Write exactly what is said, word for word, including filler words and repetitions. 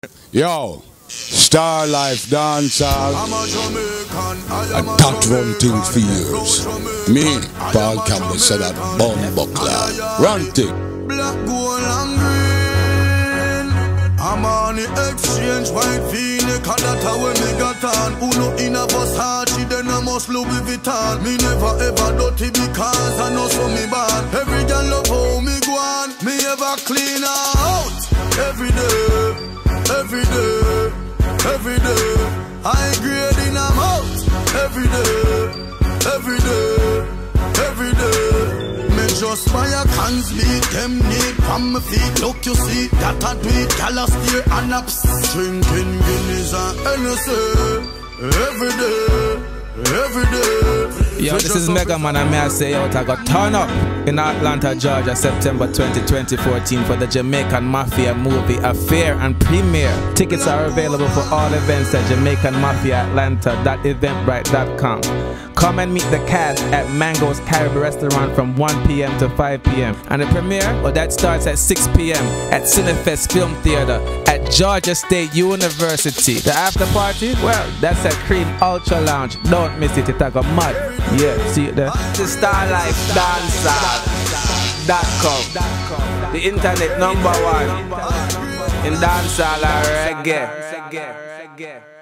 Yo, Star Life Dancehall, a that run thing for years. Me, Paul Campbell said that bomb buckler. Run thing. Black, gold and green. I'm on the exchange, white V-neck, and that's how we got on. Who no in a Versace, then I must Louis Vuitton. Me never ever dirty because I know so me bad. Every girl love how me go on. Me ever clean out every day. Every day, every day, I grade in a mouth. Every day, every day, every day. Me just buy a cans beat, them need from my feet. Look, you see that I do it, gala steer and ups. Drinking Guinness and Hennessy. Every day, every day. Yo, this is Mega Man, and may I say, yo, I got turn up in Atlanta, Georgia, September twentieth, twenty fourteen for the Jamaican Mafia movie Affair and premiere. Tickets are available for all events at Jamaican Mafia Atlanta dot eventbrite dot com. Come and meet the cast at Mango's Caribbean Restaurant from one P M to five P M And the premiere, well, that starts at six P M at Cinefest Film Theater at Georgia State University. The after party, well, that's at Cream Ultra Lounge. Don't miss it, it's like a mud. Yeah, see it there? The Star Life Dancehall dot com, the internet number one in dancehall and reggae.